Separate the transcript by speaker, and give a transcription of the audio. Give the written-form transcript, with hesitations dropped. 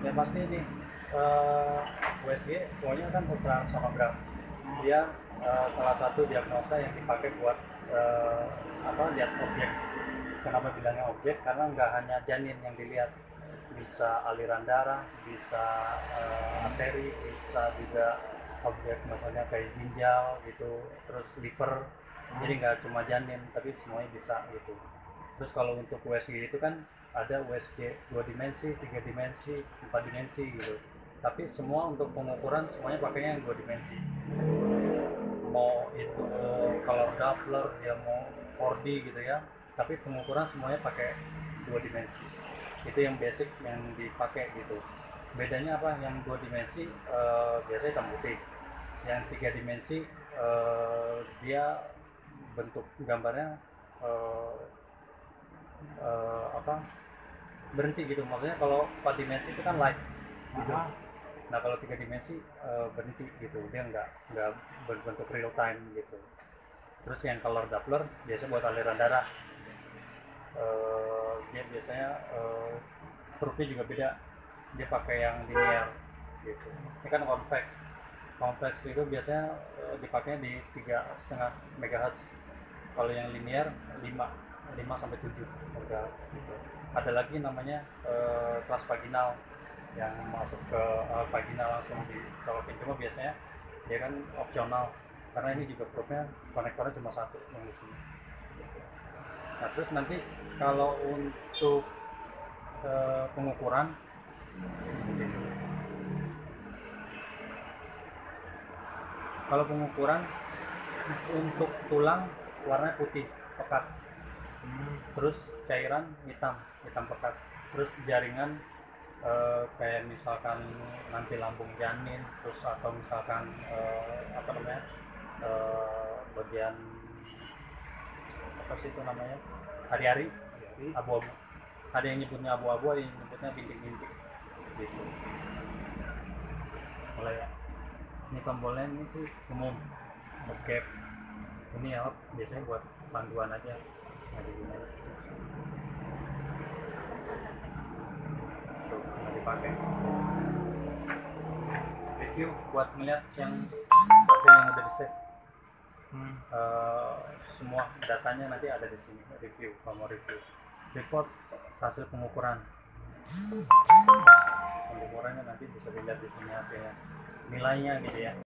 Speaker 1: Ya pasti ini eh, USG pokoknya kan ultrasonogram. Dia salah satu diagnosa yang dipakai buat eh, lihat objek. Kenapa bilangnya objek? Karena nggak hanya janin yang dilihat, bisa aliran darah, bisa arteri, bisa juga objek misalnya kayak ginjal gitu, terus liver. Jadi nggak cuma janin, tapi semuanya bisa gitu. Terus kalau untuk USG itu kan ada USG 2 dimensi, 3 dimensi, 4 dimensi gitu. Tapi semua untuk pengukuran semuanya pakainya yang 2 dimensi. Mau itu color Doppler, ya mau 4D gitu ya. Tapi pengukuran semuanya pakai 2 dimensi. Itu yang basic yang dipakai gitu. Bedanya apa? Yang 2 dimensi biasanya hitam putih. Yang 3 dimensi dia bentuk gambarnya eh, apa berhenti gitu, maksudnya kalau 4 dimensi itu kan light gitu. Nah kalau 3 dimensi berhenti gitu, dia nggak berbentuk real time gitu. Terus yang color Doppler biasa buat aliran darah. Dia biasanya hurufnya juga beda, dia pakai yang linear gitu. Ini kan convex. Convex itu biasanya dipakainya di 3,5 MHz. Kalau yang linear 5 sampai 7 MHz gitu. Ada lagi namanya kelas vaginal, yang masuk ke vaginal langsung dicolokin, cuma biasanya dia kan opsional karena ini juga probe konektornya cuma satu yang di sini. Nah terus nanti kalau untuk pengukuran, kalau pengukuran untuk tulang warnanya putih pekat, terus cairan hitam hitam pekat, terus jaringan kayak misalkan nanti lambung janin, terus atau misalkan bagian apa sih itu namanya, hari-hari, abu-abu. Ada yang nyebutnya abu-abu, ada yang nyebutnya bintik-bintik gitu. Mulai ya, ini tombolnya ini sih umum, escape. Ini ya biasanya buat panduan aja, nggak digunakan tuh, nggak dipakai. Review buat ngeliat yang hasil yang udah di save. Semua datanya nanti ada di sini. Review, kalau mau review report hasil pengukurannya nanti bisa dilihat di sini hasilnya, nilainya gitu ya.